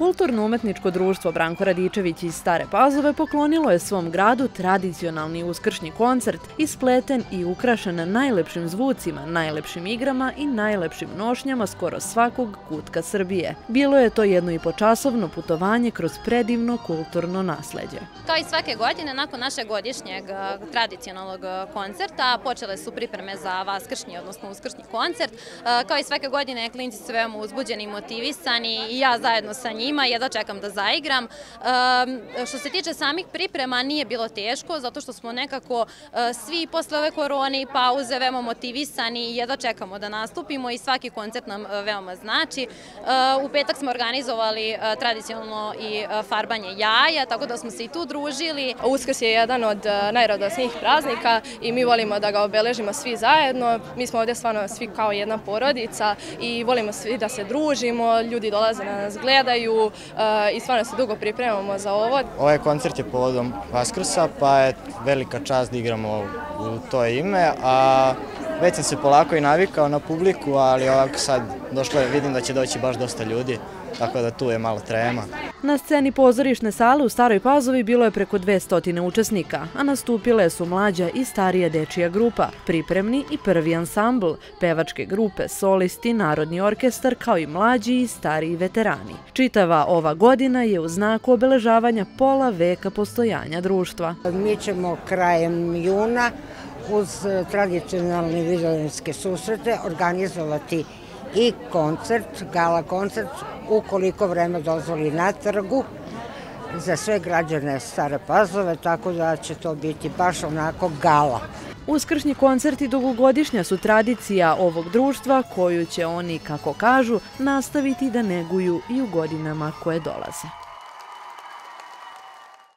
Kulturno-umetničko društvo Branko Radičević iz Stare Pazove poklonilo je svom gradu tradicionalni uskršnji koncert, ispleten i ukrašen najlepšim zvucima, najlepšim igrama i najlepšim nošnjama skoro svakog kutka Srbije. Bilo je to 1,5-časovno putovanje kroz predivno kulturno nasleđe. Kao i svake godine, nakon našeg godišnjeg tradicionalnog koncerta, počele su pripreme za vaskršnji, odnosno uskršnji koncert. Kao i svake godine, klinci su veoma uzbuđeni i motivisani i ja zajedno sa njima jedva čekam da zaigram. Što se tiče samih priprema, nije bilo teško, zato što smo nekako svi posle ove korone i pauze veoma motivisani i jedva čekamo da nastupimo i svaki koncert nam veoma znači. U petak smo organizovali tradicionalno i farbanje jaja, tako da smo se i tu družili. Uskrs je jedan od najradosnijih praznika i mi volimo da ga obeležimo svi zajedno. Mi smo ovdje stvarno svi kao jedna porodica i volimo svi da se družimo, ljudi dolaze na nas, gledaju i stvarno se dugo pripremamo za ovo. Ovaj koncert je povodom Vaskrsa, pa je velika čast da igramo u to ime, a već sam se polako i navikao na publiku, ali ovako sad vidim da će doći baš dosta ljudi, tako da tu je malo trema. Na sceni pozorišne sale u Staroj Pazovi bilo je preko 200 učesnika, a nastupile su mlađa i starija dečija grupa, pripremni i prvi ansambl, pevačke grupe, solisti, narodni orkestar, kao i mlađi i stariji veterani. Čitava ova godina je u znaku obeležavanja pola veka postojanja društva. Mi ćemo krajem juna uz tradicionalne vidovdanske susrete organizovati i koncert, gala koncert, ukoliko vreme dozvoli na trgu, za sve građane Stare Pazove, tako da će to biti baš onako gala. Uskršnji koncerti dugogodišnja su tradicija ovog društva koju će oni, kako kažu, nastaviti da neguju i u godinama koje dolaze.